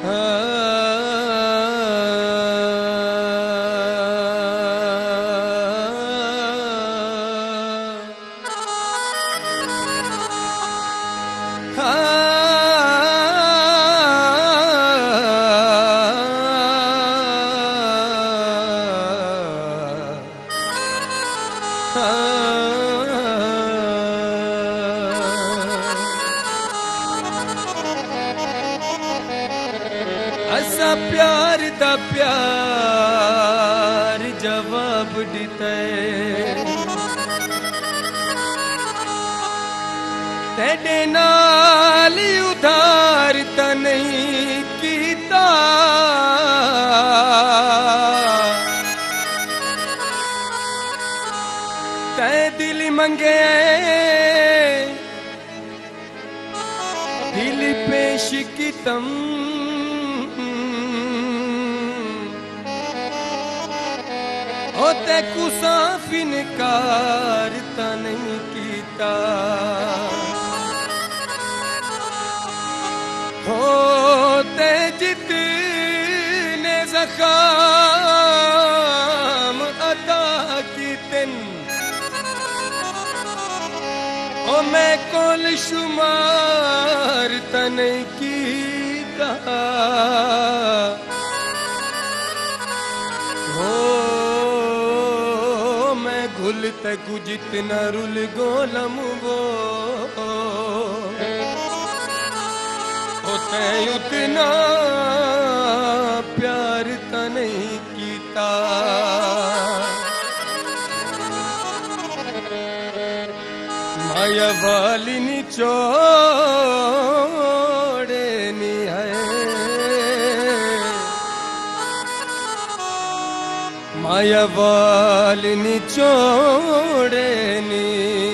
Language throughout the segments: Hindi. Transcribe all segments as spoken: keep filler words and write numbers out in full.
असा प्यार दा प्यार जवाब दिते तेरे नाल उधार ता नहीं कीता ते दिल मंगे दिल पेश कीतम होते कुसाफ इनकार ता नहीं कीता होते जितने ज़ख़म अता कीतन ओ मैं कोल शुमार ता नहीं कीता गुल तक जितना रुल गोलम वो होते उतना प्यार ता नहीं कीता माया वाली निचोड़े नी है माया वाली निचोड़े नी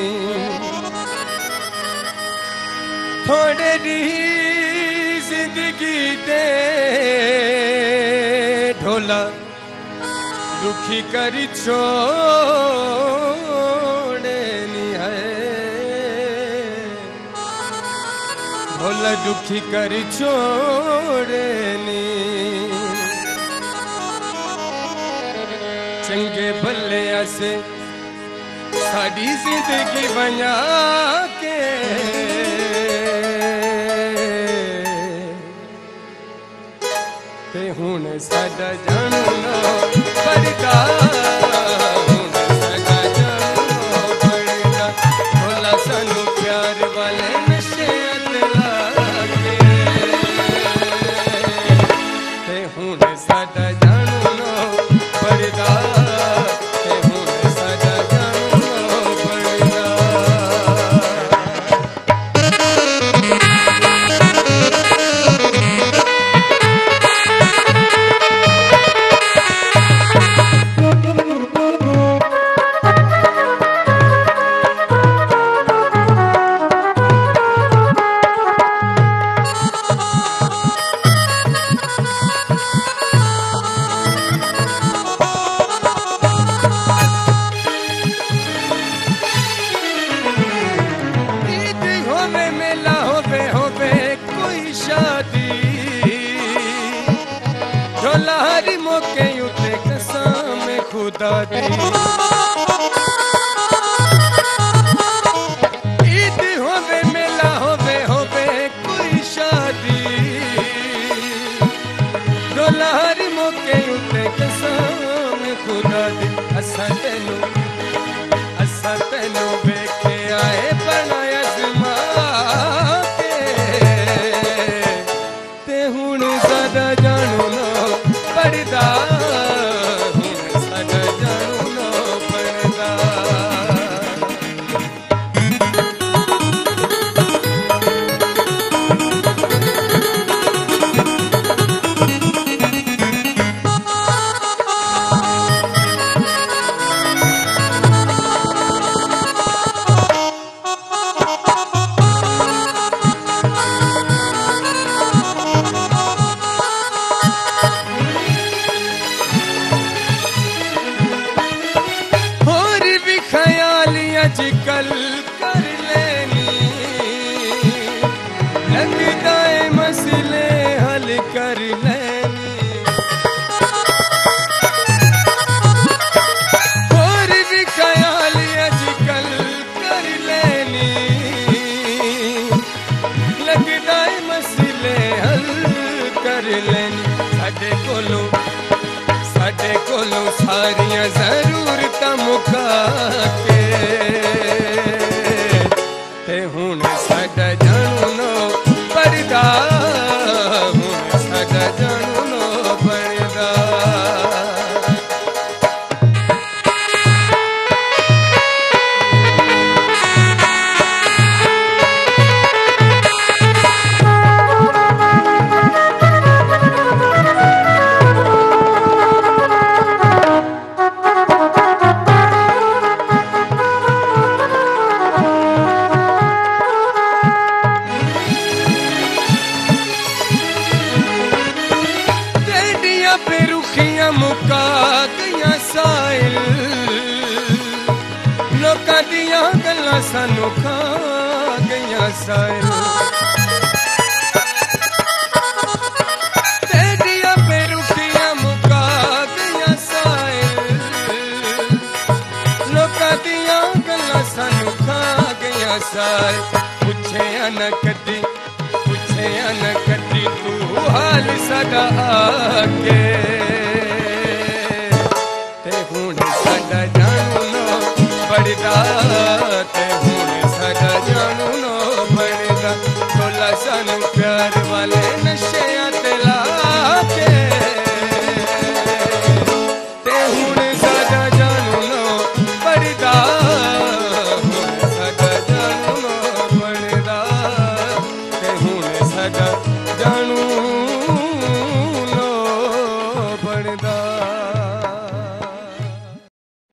थोड़े दी जिंदगी दे ढोला दुखी करी छोड़े नी है ढोला दुखी करी छोड़े नी चंगे भले ऐसे साड़ी जिंदगी बना के ते हुण साडा जानू ना पड़दा हुण साडा जानू ना पड़दा भोला सानू प्यार वाले नशे अतला के ते हुण साडा जानू ना पड़दा हरी मौके उते कसम खुदा दी ईद होवे मेला होवे होवे कोई शादी डोला हरी मौके उते कसम खुदा दी असा तेनू असा तेनू वेखे आए बनाया जमा के ते हुण ज़्यादा जानू ना पड़दा हुण साडा जानू ना पड़दा आजकल कर लेनी लगता है मसले हल कर ਲੋਕਾਂ ਦੀਆਂ ਗੱਲਾਂ ਸਾਨੂੰ ਖਾ ਗਈਆਂ ਸਾਇਲ ਤੇਰੀਆਂ ਬੇਰੁਖੀਆਂ ਮੁਕਾ ਗਈਆਂ ਸਾਇਲ ਲੋਕਾਂ ਦੀਆਂ ਗੱਲਾਂ ਸਾਨੂੰ ਖਾ ਗਈਆਂ ਸਾਇਲ ਪੁੱਛਿਆ ਨਾ ਕਦੀ ਪੁੱਛਿਆ ਨਾ ਕਦੀ ਤੂੰ ਹਾਲ ਸਾਡਾ ਆ ਕੇ ਤੇ ਹੁਣ ਸਾਡਾ ਜਾਣੂ ਨਾ ਪੜਦਾ ਤੇ ਹੁਣ ਸਾਡਾ ਜਾਣੂ ਨਾ ਪੜਦਾ ਢੋਲਾ ਸਾਨੂੰ ਪਿਆਰ ਵਾਲੇ ਨਸ਼ਿਆਂ ਤੇ ਲਾ ਕੇ ਤੇ ਹੁਣ ਸਾਡਾ ਜਾਣੂ ਨਾ ਪੜਦਾ ਹੁਣ ਸਾਡਾ ਜਾਣੂ ਨਾ ਪੜਦਾ ਤੇ ਹੁਣ ਸਾਡਾ ਜਾਣੂ ਨਾ ਪੜਦਾ